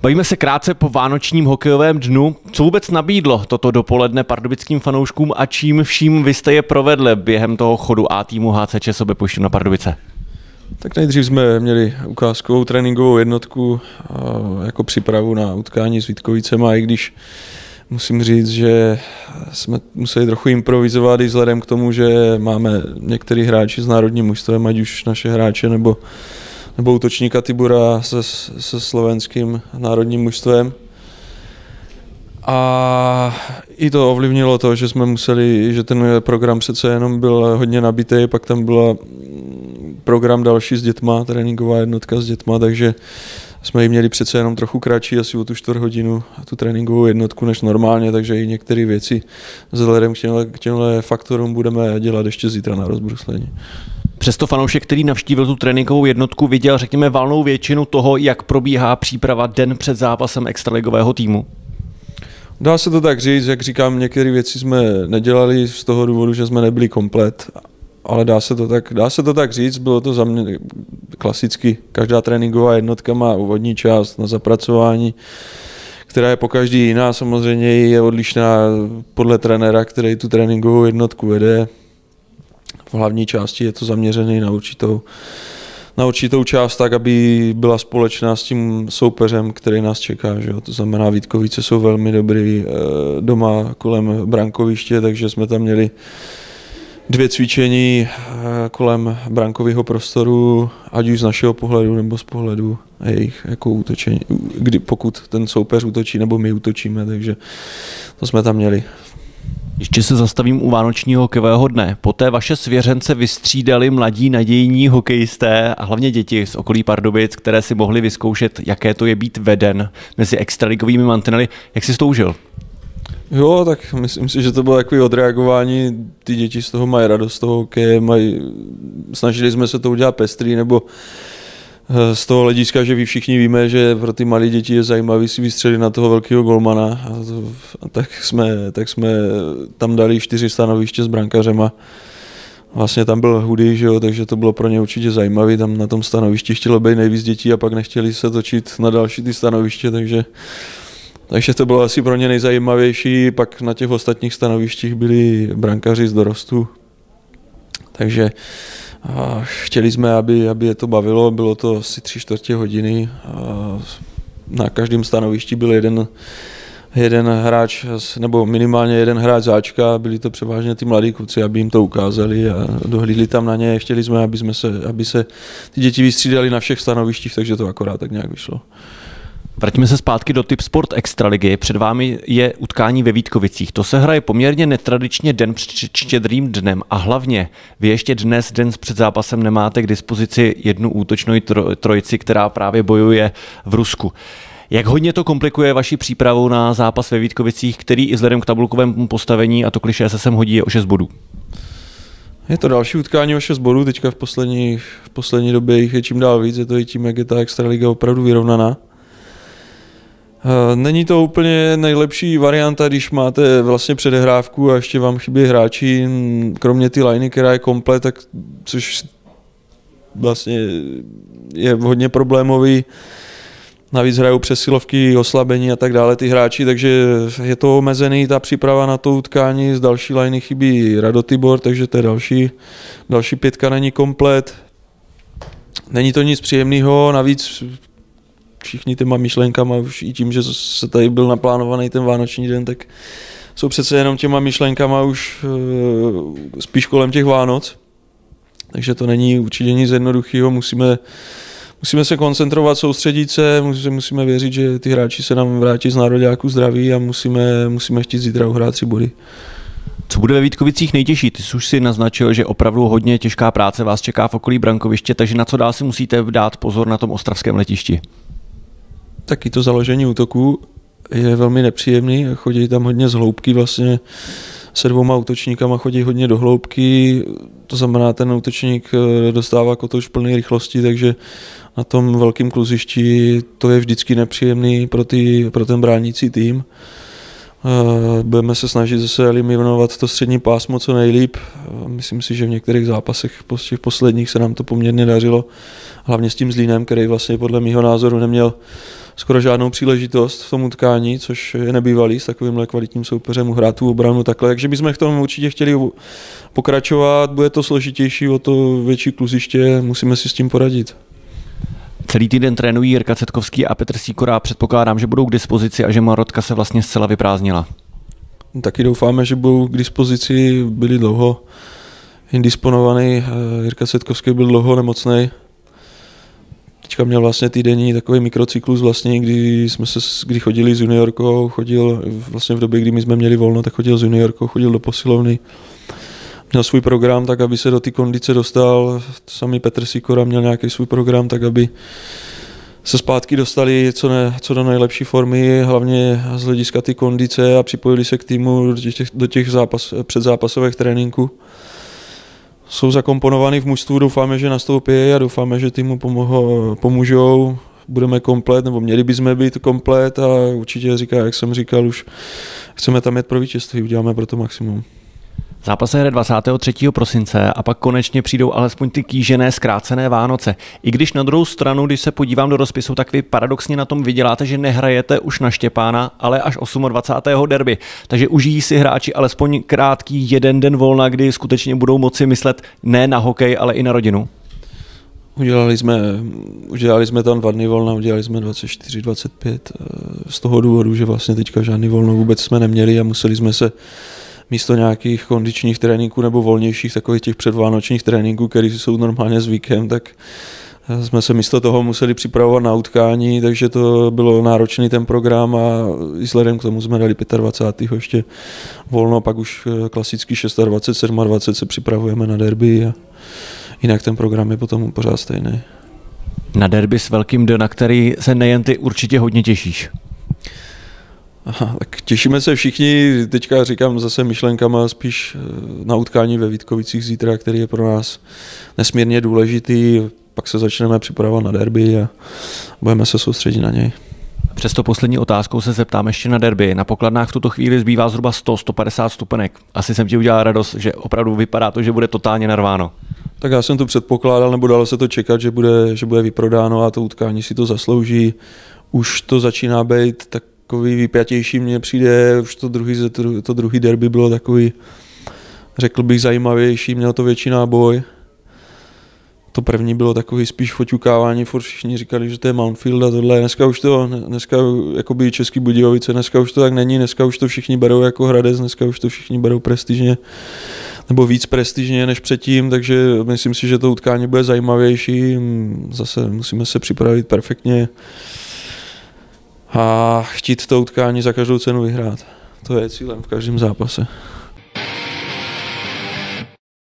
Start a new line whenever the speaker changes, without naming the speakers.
Bavíme se krátce po vánočním hokejovém dnu. Co vůbec nabídlo toto dopoledne pardubickým fanouškům a čím vším vy jste je provedli během toho chodu A týmu HC ČSOB Pošťovna Pardubice?
Tak nejdřív jsme měli ukázkovou tréninkovou jednotku jako přípravu na utkání s Vítkovicema, i když musím říct, že jsme museli trochu improvizovat i vzhledem k tomu, že máme některý hráči s národním mužstvem, ať už naše hráče nebo útočníka Tibora se slovenským národním mužstvem. A i to ovlivnilo to, že jsme museli, že ten program přece jenom byl hodně nabitý, pak tam byl program další s dětma, tréninková jednotka s dětma, takže jsme ji měli přece jenom trochu kratší, asi o tu 4 hodinu, tu tréninkovou jednotku než normálně, takže i některé věci vzhledem k těmhle faktorům budeme dělat ještě zítra na rozbruslení.
Přesto fanoušek, který navštívil tu tréninkovou jednotku, viděl, řekněme, valnou většinu toho, jak probíhá příprava den před zápasem extraligového týmu?
Dá se to tak říct, jak říkám, některé věci jsme nedělali z toho důvodu, že jsme nebyli komplet, ale dá se to tak říct, bylo to za mě klasicky. Každá tréninková jednotka má úvodní část na zapracování, která je pokaždý jiná, samozřejmě je odlišná podle trenéra, který tu tréninkovou jednotku vede. V hlavní části je to zaměřené na určitou část tak, aby byla společná s tím soupeřem, který nás čeká. Že jo? To znamená, Vítkovice jsou velmi dobrý doma kolem brankoviště, takže jsme tam měli 2 cvičení kolem brankového prostoru, ať už z našeho pohledu nebo z pohledu jejich jako útočení, pokud ten soupeř útočí nebo my útočíme, takže to jsme tam měli.
Ještě se zastavím u vánočního hokejového dne. Poté vaše svěřence vystřídali mladí nadějní hokejisté a hlavně děti z okolí Pardubic, které si mohli vyzkoušet, jaké to je být veden mezi extraligovými mantinely. Jak jsi to užil?
Jo, tak myslím si, že to bylo takové odreagování. Ty děti z toho mají radost z toho hokeje, snažili jsme se to udělat pestrý, nebo z toho hlediska, že vy všichni víme, že pro ty malé děti je zajímavý si vystřelit na toho velkého golmana. A tak jsme tam dali 4 stanoviště s brankařema. Vlastně tam byl Hudy, že jo, takže to bylo pro ně určitě zajímavé. Tam na tom stanovišti chtělo být nejvíc dětí a pak nechtěli se točit na další ty stanoviště, takže to bylo asi pro ně nejzajímavější. Pak na těch ostatních stanovištích byli brankaři z dorostu. Takže chtěli jsme, aby je to bavilo, bylo to asi 3/4 hodiny. Na každém stanovišti byl jeden hráč, nebo minimálně jeden hráč záčka, byli to převážně ty mladí kluci, aby jim to ukázali a dohlídli tam na ně. Chtěli jsme, aby se ty děti vystřídali na všech stanovištích, takže to akorát tak nějak vyšlo.
Vraťme se zpátky do Tipsport Extraligy. Před vámi je utkání ve Vítkovicích. To se hraje poměrně netradičně den před Štědrým dnem a hlavně vy ještě dnes, den před zápasem, nemáte k dispozici jednu útočnou trojici, která právě bojuje v Rusku. Jak hodně to komplikuje vaši přípravu na zápas ve Vítkovicích, který i vzhledem k tabulkovému postavení a to klišé se sem hodí je o 6 bodů?
Je to další utkání o 6 bodů, teďka v poslední době jich je čím dál víc, je to i tím, jak je ta Extraliga opravdu vyrovnaná. Není to úplně nejlepší varianta, když máte vlastně předehrávku a ještě vám chybí hráči, kromě ty liney, která je komplet, tak, což vlastně je hodně problémový. Navíc hrajou přesilovky, oslabení a tak dále ty hráči, takže je to omezený, ta příprava na to utkání. Z další liney chybí Rado Tibor, takže to je další 5 není komplet. Není to nic příjemného, navíc všichni těma myšlenkama, už i tím, že se tady byl naplánovaný ten vánoční den, tak jsou přece jenom těma myšlenkama už spíš kolem těch Vánoc. Takže to není určitě nic jednoduchého, musíme se koncentrovat, soustředit se, musíme věřit, že ty hráči se nám vrátí z nároďáků zdraví a musíme chtít zítra uhrát 3 body.
Co bude ve Vítkovicích nejtěžší? Ty jsi už si naznačil, že opravdu hodně těžká práce vás čeká v okolí brankoviště, takže na co dál si musíte dát pozor na tom ostravském letišti?
Taky to založení útoku je velmi nepříjemný, chodí tam hodně z hloubky, vlastně se 2 útočníkama chodí hodně do hloubky, to znamená, ten útočník dostává kotouč plný rychlosti, takže na tom velkém kluzišti to je vždycky nepříjemný pro ten bránící tým. Budeme se snažit zase eliminovat to střední pásmo co nejlíp. Myslím si, že v některých zápasech v posledních se nám to poměrně dařilo, hlavně s tím Zlínem, který vlastně podle mého názoru neměl skoro žádnou příležitost v tom utkání, což je nebývalý s takovýmhle kvalitním soupeřem hrát tu obranu takhle. Takže bychom v tom určitě chtěli pokračovat, bude to složitější, o to větší kluziště, musíme si s tím poradit.
Celý týden trénují Jirka Cetkovský a Petr Sýkora. Předpokládám, že budou k dispozici a že Marotka se vlastně zcela vyprázdnila.
Taky doufáme, že budou k dispozici, byli dlouho indisponovaný. Jirka Cetkovský byl dlouho nemocný. Teďka měl vlastně týdenní takový mikrocyklus vlastně, kdy chodili s juniorkou, chodil vlastně v době, kdy my jsme měli volno, tak chodil s juniorkou, chodil do posilovny. Měl svůj program, tak aby se do té kondice dostal. Samý Petr Sýkora měl nějaký svůj program, tak aby se zpátky dostali co do nejlepší formy, hlavně z hlediska ty kondice a připojili se k týmu do těch předzápasových tréninků. Jsou zakomponovaný v mužstvu, doufáme, že nastoupí a doufáme, že týmu pomůžou. Budeme komplet, nebo měli bychom být komplet a určitě říká, jak jsem říkal, už chceme tam jet pro vítězství, uděláme pro to maximum.
Zápas se hraje 23. prosince a pak konečně přijdou alespoň ty kýžené zkrácené Vánoce. I když na druhou stranu, když se podívám do rozpisu, tak vy paradoxně na tom vyděláte, že nehrajete už na Štěpána, ale až 28. derby. Takže užijí si hráči alespoň krátký jeden den volna, kdy skutečně budou moci myslet ne na hokej, ale i na rodinu.
Udělali jsme tam 2 dny volna, udělali jsme 24, 25 z toho důvodu, že vlastně teďka žádný volno vůbec jsme neměli a museli jsme se místo nějakých kondičních tréninků nebo volnějších takových těch předvánočních tréninků, které jsou normálně zvykem, tak jsme se místo toho museli připravovat na utkání, takže to bylo náročný ten program a vzhledem k tomu jsme dali 25. ještě volno, pak už klasicky 26, 27 se připravujeme na derby a jinak ten program je potom pořád stejný.
Na derby s velkým D, na který se nejen ty určitě hodně těšíš.
Aha, tak těšíme se všichni, teďka říkám zase myšlenkama spíš na utkání ve Vítkovicích zítra, který je pro nás nesmírně důležitý, pak se začneme připravovat na derby a budeme se soustředit na něj.
Přesto poslední otázkou se zeptám ještě na derby. Na pokladnách v tuto chvíli zbývá zhruba 100-150 stupenek. Asi jsem ti udělal radost, že opravdu vypadá to, že bude totálně narváno.
Tak já jsem to předpokládal, nebo dalo se to čekat, že bude vyprodáno a to utkání si to zaslouží. Už to začíná být takový vypjatější, mně přijde, už to druhý derby bylo takový, řekl bych, zajímavější, měl to větší náboj. To první bylo takový spíš foťukávání, furt všichni říkali, že to je Mountfield a tohle. Dneska jakoby Český Budějovice, dneska už to tak není, dneska už to všichni berou jako Hradec, dneska už to všichni berou prestižně, nebo víc prestižně než předtím, takže myslím si, že to utkání bude zajímavější. Zase musíme se připravit perfektně a chtít to utkání za každou cenu vyhrát. To je cílem v každém zápase.